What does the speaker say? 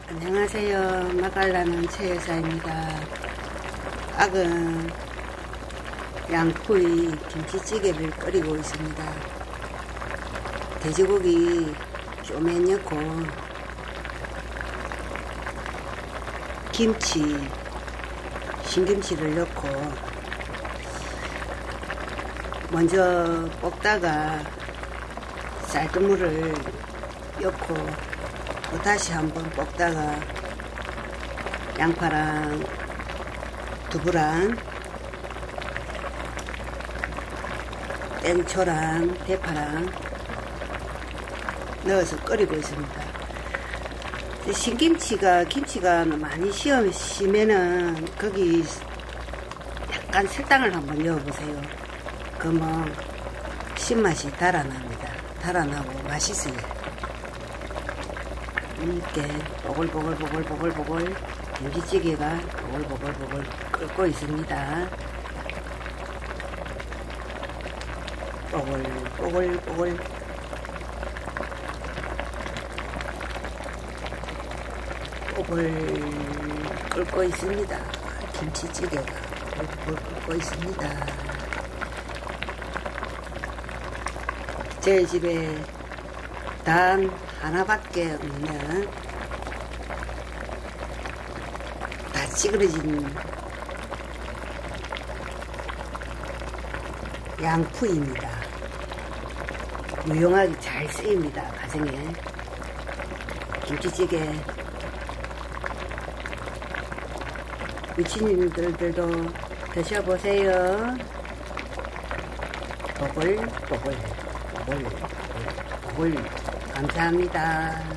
안녕하세요. 맛깔나는 최 여사입니다. 악은 양포의 김치찌개를 끓이고 있습니다. 돼지고기 쪼맨 넣고 김치, 신김치를 넣고 먼저 볶다가 쌀뜨물을 넣고 또 다시 한번 볶다가 양파랑 두부랑 땡초랑 대파랑 넣어서 끓이고 있습니다. 김치가 많이 심으면은 거기 약간 설탕을 한번 넣어보세요. 그러면 신맛이 달아납니다. 달아나고 맛있어요. 이렇게 보글보글 김치찌개가 보글보글 끓고 있습니다. 보글 끓고 있습니다. 김치찌개가 보글 끓고 있습니다. 제 집에 단 하나밖에 없는 다 찌그러진 양푸입니다. 유용하게 잘 쓰입니다. 가정에 김치찌개 미친님들도 드셔보세요. 보글 감사합니다.